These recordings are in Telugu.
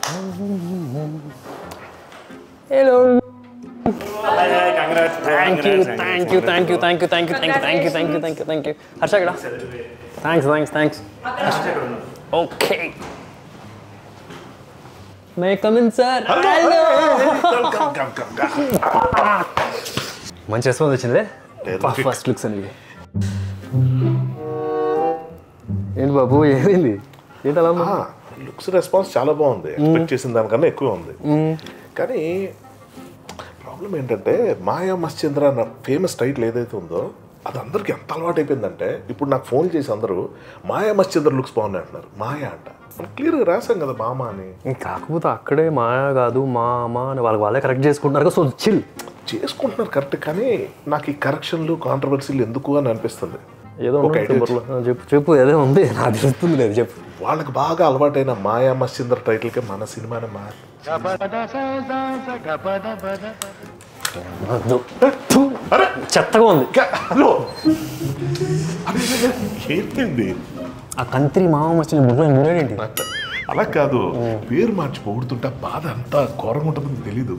Hello. Congrats. Thank you. Harsha kada? Thanks. Okay. May I come in, sir? Hello. Come. మంచి రెస్పాన్స్ వచ్చింది ఫస్ట్ లుక్స్ అని ఏంటి బాబు ఏమైంది ఏంటి అలా లుక్స్ రెస్పాన్స్ చాలా బాగుంది ఎక్స్పెక్ట్ చేసిన దానికన్నా ఎక్కువ ఉంది కానీ ప్రాబ్లం ఏంటంటే మాయా మశ్చంద్ర అన్న ఫేమస్ టైటిల్ ఏదైతే ఉందో అది అందరికి ఎంత అలవాటు అయిపోయిందంటే ఇప్పుడు నాకు ఫోన్ చేసి అందరూ మాయా మశ్చంద్ర లుక్స్ బాగున్నాయి అంటున్నారు మాయా అంట క్లియర్గా రాసాం కదా మామ అని కాకపోతే అక్కడే మాయా కాదు మామ అని వాళ్ళే కరెక్ట్ చేసుకుంటున్నారు సో చిల్ చేసుకుంటున్నారు కరెక్ట్ కానీ నాకు ఈ కరెక్షన్లు కాంట్రవర్సీలు ఎందుకు అని అనిపిస్తుంది ఏదో చెప్పు ఏదో ఉంది నాకు తెలుస్తుంది లేదు చెప్పు వాళ్ళకి బాగా అలవాటైన మాయా మశ్చంద్ర టైటిల్కే మన సినిమానే చెత్తగా ఉంది ఏంటి ఆ కంత్రి మామ మశ్చంద్ర మురేంటి అలా కాదు పేరు మార్చి పొగుడుతుంటే బాధ అంతా ఘోరంగా ఉంటుందని తెలీదు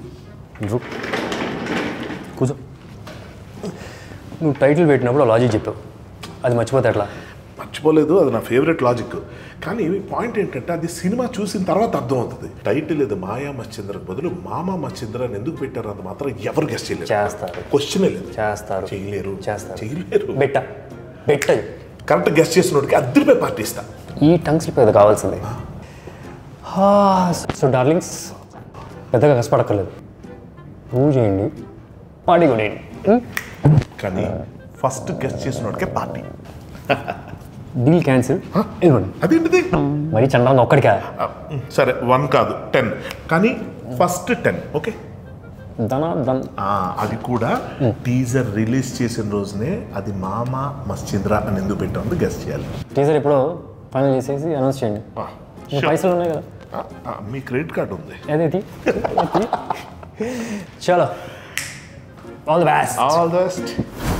కూర్చో నువ్వు టైటిల్ పెట్టినప్పుడు లాజిక్ చెప్పావు అది మర్చిపోతే ఎట్లా మర్చిపోలేదు అది నా ఫేవరెట్ లాజిక్ కానీ పాయింట్ ఏంటంటే అది సినిమా చూసిన తర్వాత అర్థమవుతుంది టైటిల్ ఇది మాయా మశ్చంద్రకు బదులు మామా మశ్చంద్ర అని ఎందుకు పెట్టారు అది మాత్రం ఎవరు గెస్ట్ చేయలేరు చేస్తారు క్వశ్చనే లేదు చేయలేరు బెట్ట కరెక్ట్ గెస్ట్ చేసినోడికి అద్దరిపై పార్టీ ఇస్తా ఈ టంగ్ స్లిప్ అది కావాల్సింది సో డార్లింగ్స్ పెద్దగా కష్టపడక్కర్లేదు పూజ చేయండి పార్టీ కూడా కానీ ఫస్ట్ గెస్ట్ చేసినోడికే పార్టీ డీల్ క్యాన్సిల్ ఇవ్వండి అదేంటిది మరి చంద్రంగా ఒక్కడికా సరే 1 కాదు 10 కానీ ఫస్ట్ 10 ఓకే అది కూడా టీజర్ రిలీజ్ చేసిన రోజునే అది మామా మశ్చంద్ర అని ఎందుకు పెట్టాము గెస్ట్ చేయాలి టీజర్ ఎప్పుడో ఫైనల్ చేసేసి అనౌన్స్ చేయండి పైసలు ఉన్నాయి కదా మీ క్రెడిట్ కార్డు ఉంది అదేంటి చలో ఆల్ ది బెస్ట్